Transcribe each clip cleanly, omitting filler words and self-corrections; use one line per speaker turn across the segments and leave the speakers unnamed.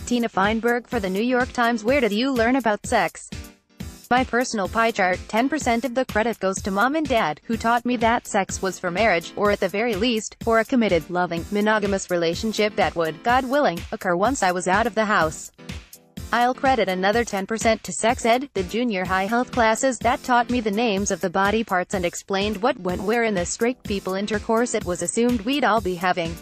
Tina Feinberg for the New York Times. Where did you learn about sex? My personal pie chart, 10% of the credit goes to mom and dad, who taught me that sex was for marriage, or at the very least, for a committed, loving, monogamous relationship that would, God willing, occur once I was out of the house. I'll credit another 10% to sex ed, the junior high health classes that taught me the names of the body parts and explained what went where in the straight people intercourse it was assumed we'd all be having.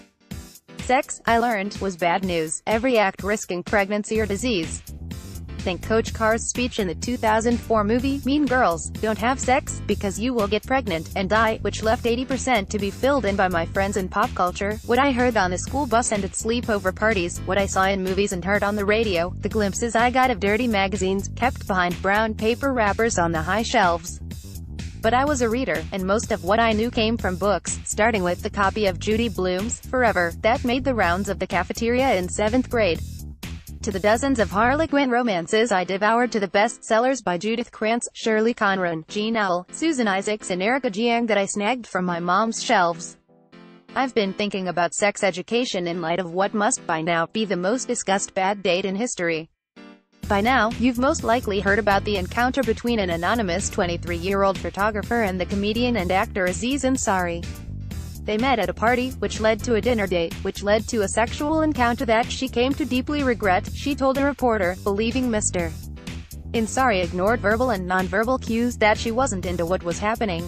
Sex, I learned, was bad news, every act risking pregnancy or disease. Think Coach Carr's speech in the 2004 movie, Mean Girls, "Don't have sex, because you will get pregnant, and die," which left 80% to be filled in by my friends in pop culture, what I heard on the school bus and at sleepover parties, what I saw in movies and heard on the radio, the glimpses I got of dirty magazines, kept behind brown paper wrappers on the high shelves. But I was a reader, and most of what I knew came from books, starting with the copy of Judy Blume's Forever, that made the rounds of the cafeteria in 7th grade. To the dozens of Harlequin romances I devoured, to the bestsellers by Judith Krantz, Shirley Conran, Jean Auel, Susan Isaacs and Erica Jiang that I snagged from my mom's shelves. I've been thinking about sex education in light of what must by now be the most discussed bad date in history. By now, you've most likely heard about the encounter between an anonymous 23-year-old photographer and the comedian and actor Aziz Ansari. They met at a party, which led to a dinner date, which led to a sexual encounter that she came to deeply regret, she told a reporter, believing Mr. Ansari ignored verbal and nonverbal cues that she wasn't into what was happening.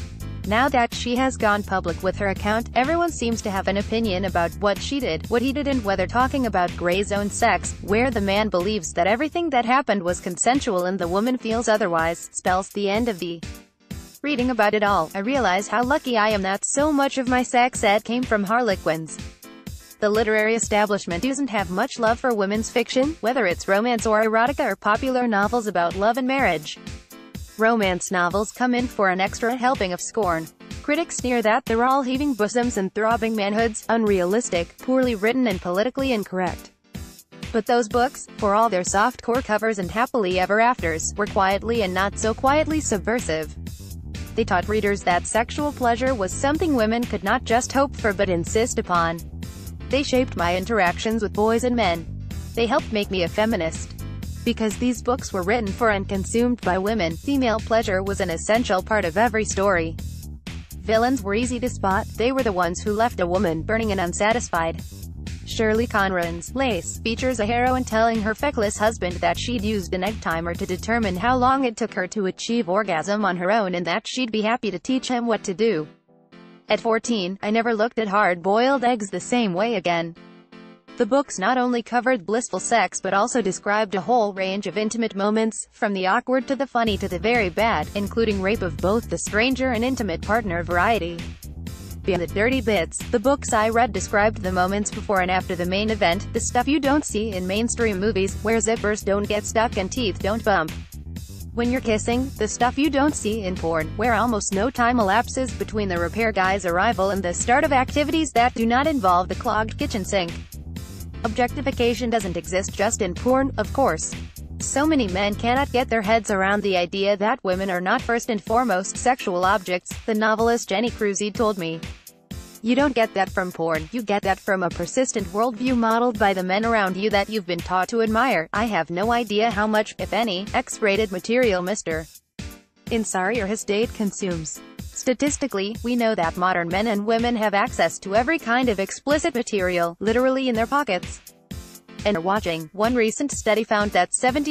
Now that she has gone public with her account, everyone seems to have an opinion about what she did, what he did, and whether talking about gray zone sex, where the man believes that everything that happened was consensual and the woman feels otherwise, spells the end of the reading about it all. I realize how lucky I am that so much of my sex ed came from Harlequins. The literary establishment doesn't have much love for women's fiction, whether it's romance or erotica or popular novels about love and marriage. Romance novels come in for an extra helping of scorn. Critics sneer that they're all heaving bosoms and throbbing manhoods, unrealistic, poorly written and politically incorrect. But those books, for all their soft-core covers and happily ever afters, were quietly and not so quietly subversive. They taught readers that sexual pleasure was something women could not just hope for but insist upon. They shaped my interactions with boys and men. They helped make me a feminist. Because these books were written for and consumed by women, female pleasure was an essential part of every story. Villains were easy to spot, they were the ones who left a woman burning and unsatisfied. Shirley Conran's Lace features a heroine telling her feckless husband that she'd used an egg timer to determine how long it took her to achieve orgasm on her own and that she'd be happy to teach him what to do. At 14, I never looked at hard-boiled eggs the same way again. The books not only covered blissful sex but also described a whole range of intimate moments, from the awkward to the funny to the very bad, including rape of both the stranger and intimate partner variety. Beyond the dirty bits, the books I read described the moments before and after the main event, the stuff you don't see in mainstream movies, where zippers don't get stuck and teeth don't bump when you're kissing, the stuff you don't see in porn, where almost no time elapses between the repair guy's arrival and the start of activities that do not involve the clogged kitchen sink. Objectification doesn't exist just in porn, of course. So many men cannot get their heads around the idea that women are not first and foremost sexual objects, the novelist Jenny Cruzy told me. You don't get that from porn, you get that from a persistent worldview modeled by the men around you that you've been taught to admire. I have no idea how much, if any, X-rated material Mr. Ansari or his date consumes. Statistically, we know that modern men and women have access to every kind of explicit material, literally in their pockets. And are watching. One recent study found that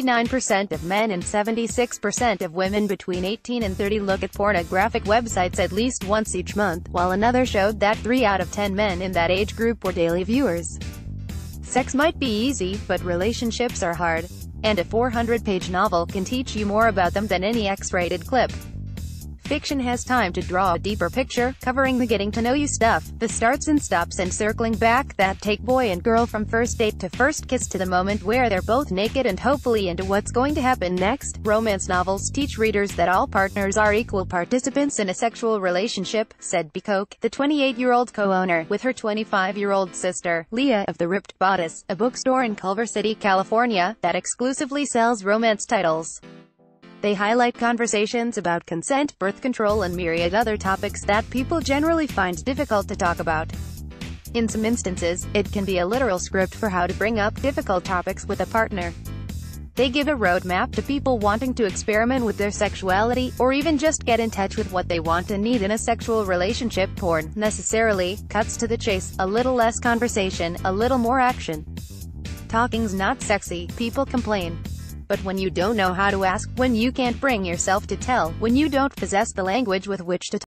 79% of men and 76% of women between 18 and 30 look at pornographic websites at least once each month, while another showed that 3 out of 10 men in that age group were daily viewers. Sex might be easy, but relationships are hard. And a 400-page novel can teach you more about them than any X-rated clip. Fiction has time to draw a deeper picture, covering the getting-to-know-you stuff, the starts and stops and circling back, that take boy and girl from first date to first kiss to the moment where they're both naked and hopefully into what's going to happen next. Romance novels teach readers that all partners are equal participants in a sexual relationship, said B. Koch, the 28-year-old co-owner, with her 25-year-old sister, Leah, of The Ripped Bodice, a bookstore in Culver City, California, that exclusively sells romance titles. They highlight conversations about consent, birth control and myriad other topics that people generally find difficult to talk about. In some instances, it can be a literal script for how to bring up difficult topics with a partner. They give a roadmap to people wanting to experiment with their sexuality, or even just get in touch with what they want and need in a sexual relationship. Porn, necessarily, cuts to the chase, a little less conversation, a little more action. Talking's not sexy, people complain. But when you don't know how to ask, when you can't bring yourself to tell, when you don't possess the language with which to